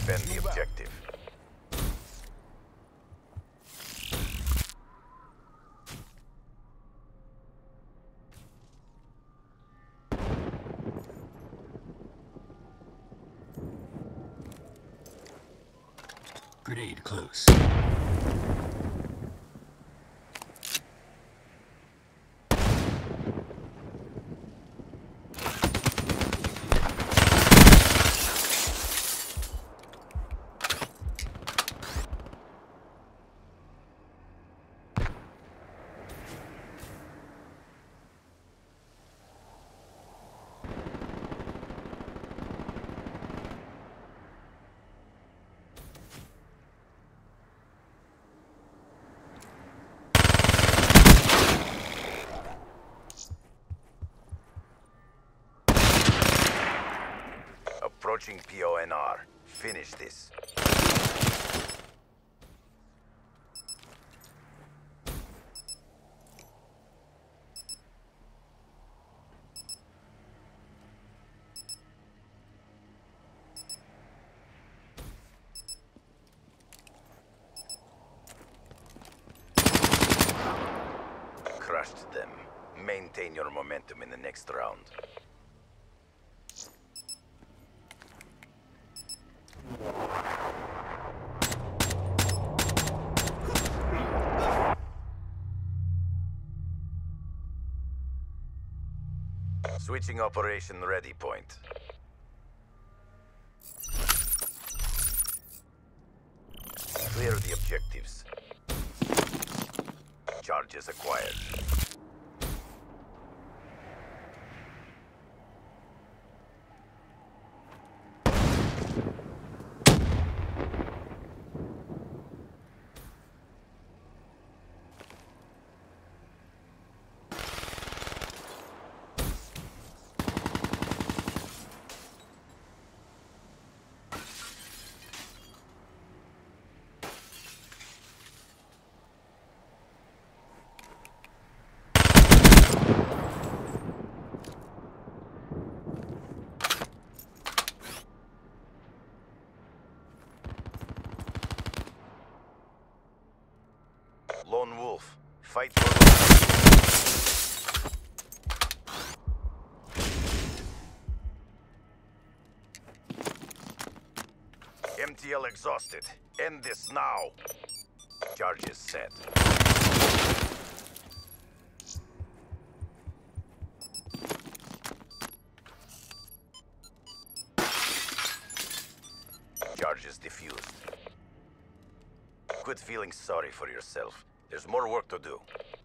Defend the objective. Grenade close. Approaching PONR. Finish this. Crushed them. Maintain your momentum in the next round. Switching operation ready point. Clear the objectives. Charges acquired. Lone Wolf, fight for MTL exhausted. End this now. Charges set. Charges diffused. Quit feeling sorry for yourself. There's more work to do.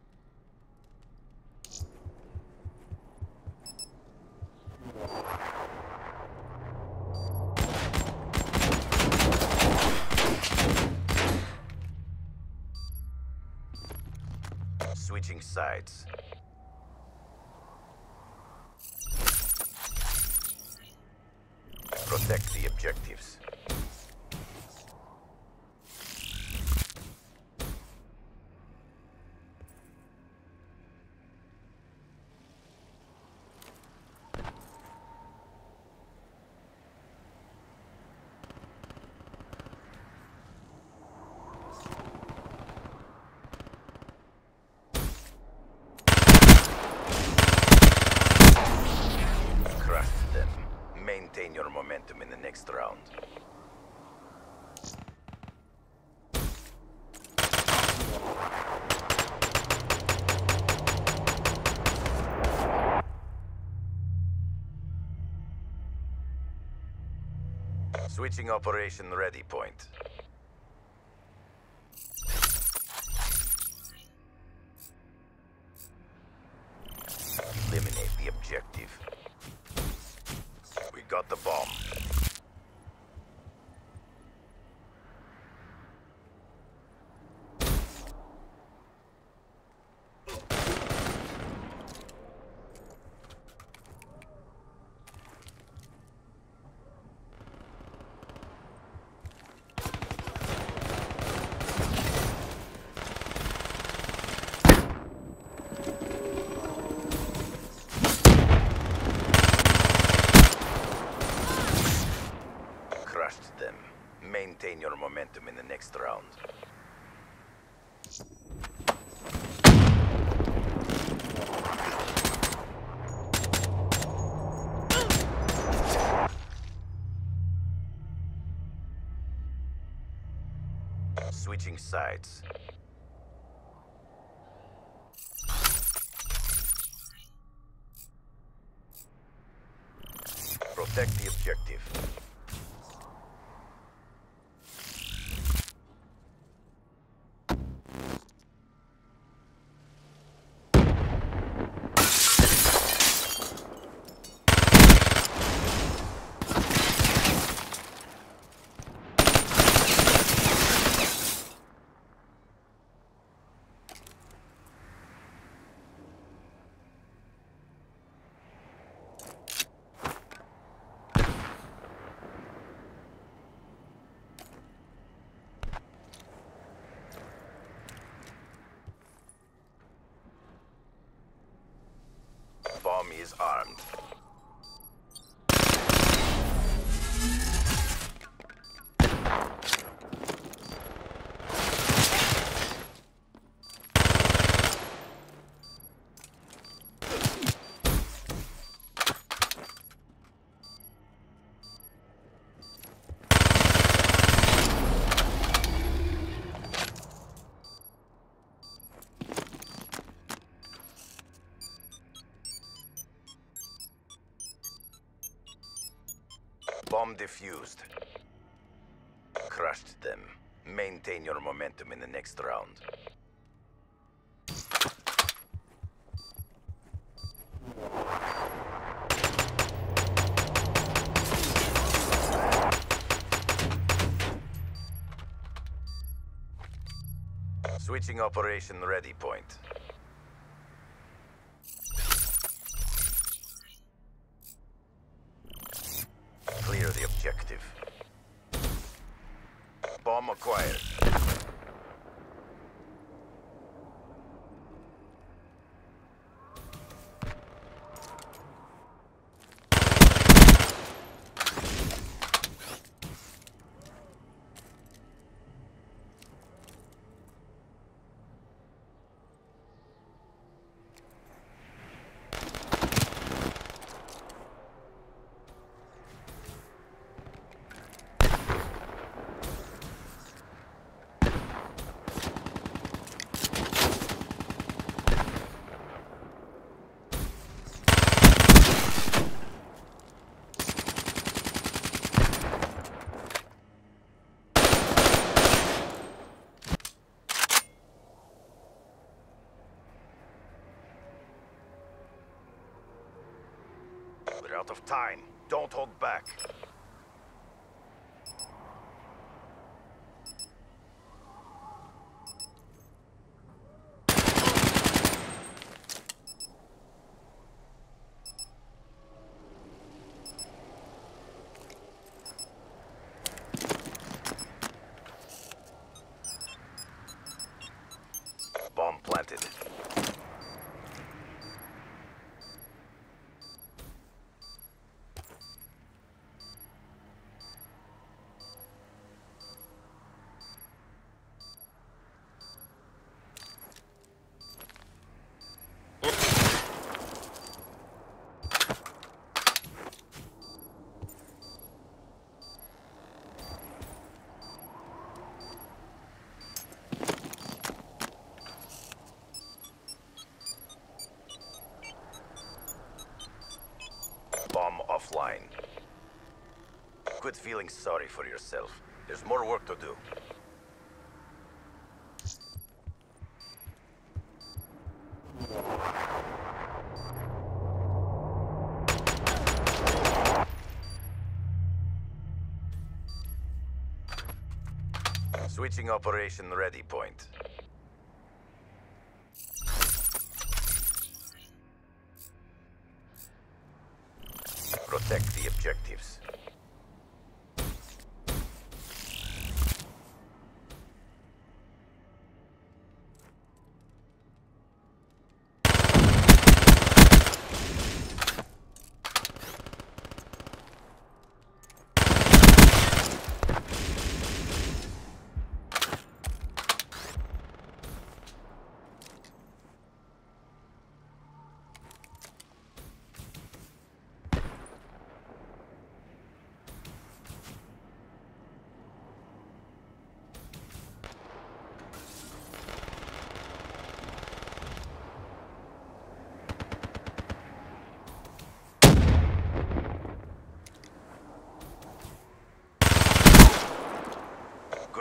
Switching sides. Protect the objectives. Maintain your momentum in the next round. Switching operation ready point. Eliminate the objective. We got the bomb. Maintain your momentum in the next round. Switching sides. Protect the objective. Bomb is armed. Bomb defused. Crushed them. Maintain your momentum in the next round. Switching operation ready point. Clear the objective. Bomb acquired. We're out of time. Don't hold back. Bomb planted. Bomb offline. Quit feeling sorry for yourself. There's more work to do. Switching operation ready point. Protect the objectives.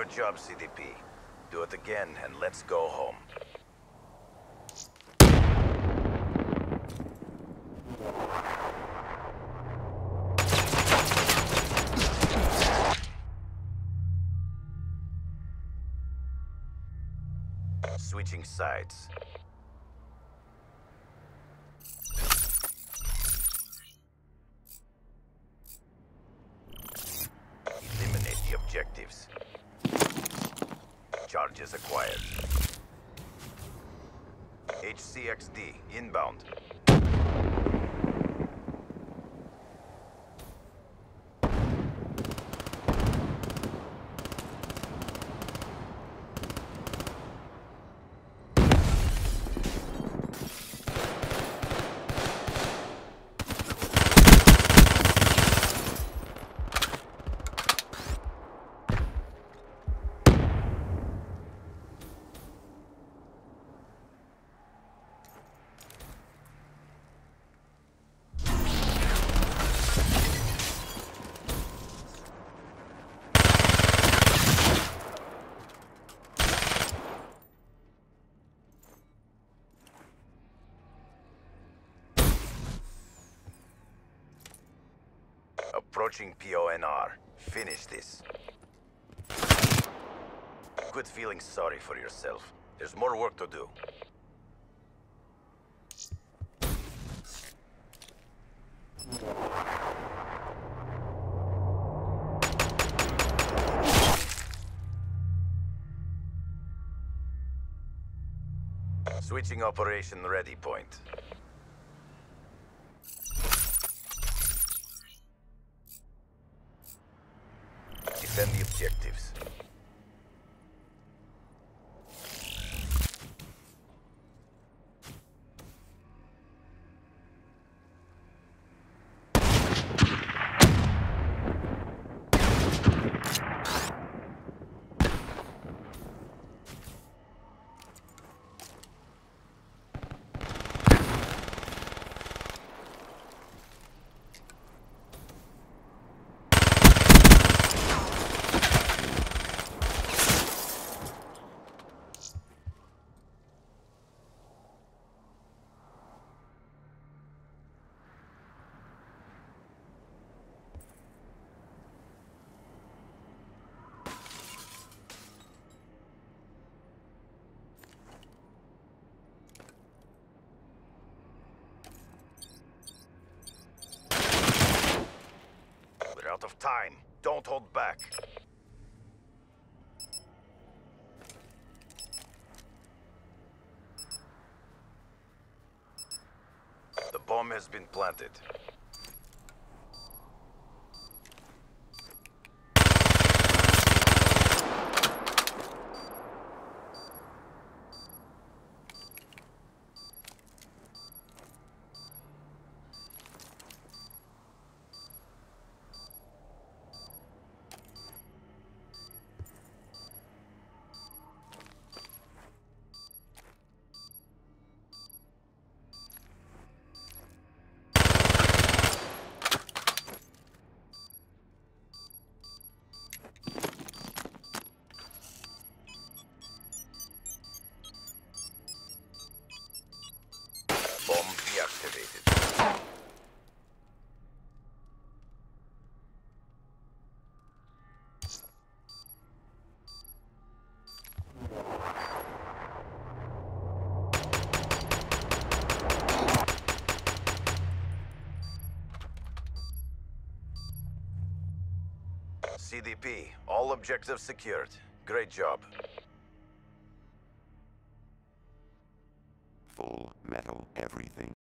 Good job, CDP. Do it again and let's go home. Switching sides. Eliminate the objectives. Charges acquired. HCXD inbound. Approaching PONR. Finish this. Quit feeling sorry for yourself. There's more work to do. Switching operation ready point. Defend the objectives. Out of time. Don't hold back. The bomb has been planted. Bomb deactivated. CDP, all objectives secured. Great job. Full metal everything.